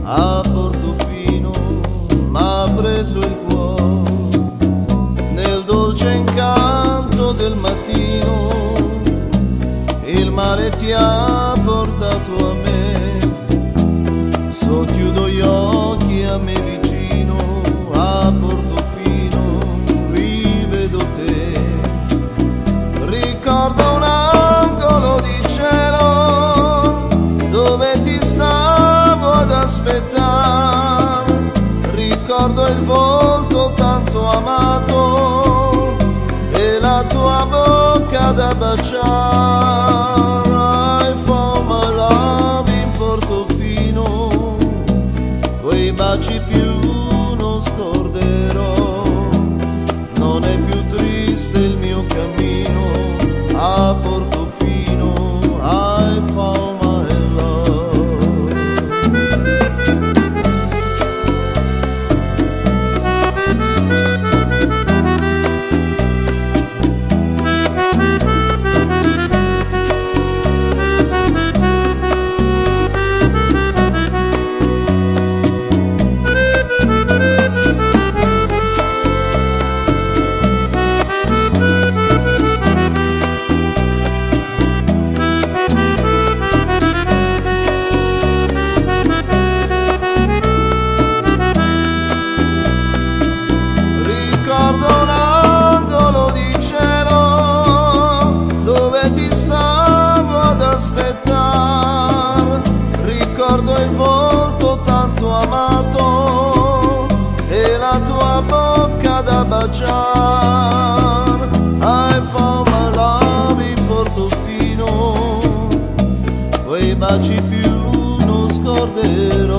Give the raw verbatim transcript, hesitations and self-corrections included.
a Portofino m'ha preso il cuore nel dolce incanto del mattino, il mare ti ha portato a me, socchiudo gli occhi a me vicino, a Portofino rivedo te, ricordo un angolo di cielo dove ti stavo ad aspettare, ricordo il volto tanto amato e la tua bocca da baciare. I found my love in Portofino, quei baci più non scorderò, non è più triste il mio cammino a Portofino. I found my love. Ricordo un angolo di cielo dove ti stavo ad aspettare, ricordo il volto tanto amato e la tua bocca da baciare. I found my love in Portofino, quei baci più non scorderò.